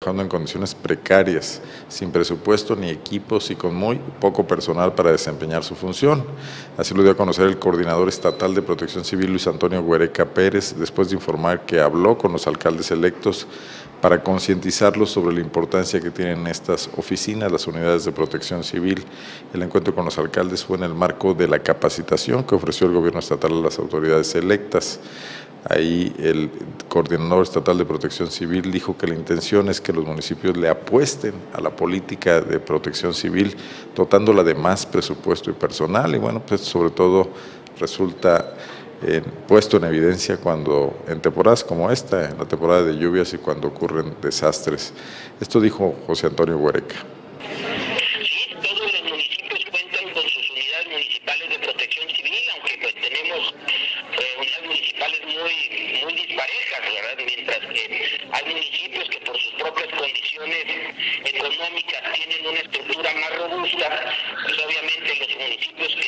trabajando en condiciones precarias, sin presupuesto ni equipos y con muy poco personal para desempeñar su función. Así lo dio a conocer el coordinador estatal de Protección Civil, Luis Antonio Huereca Pérez, después de informar que habló con los alcaldes electos para concientizarlos sobre la importancia que tienen estas oficinas, las unidades de protección civil. El encuentro con los alcaldes fue en el marco de la capacitación que ofreció el gobierno estatal a las autoridades electas. Ahí el coordinador estatal de protección civil dijo que la intención es que los municipios le apuesten a la política de protección civil, dotándola de más presupuesto y personal, y bueno, pues sobre todo resulta puesto en evidencia cuando en temporadas como esta, en la temporada de lluvias y cuando ocurren desastres. Esto dijo José Antonio Huereca. Sí, todos los municipios cuentan con sus unidades municipales de protección civil, aunque pues tenemos unidades municipales muy disparejas, ¿verdad? Mientras que hay municipios que por sus propias condiciones económicas tienen una estructura más robusta, pues obviamente los municipios que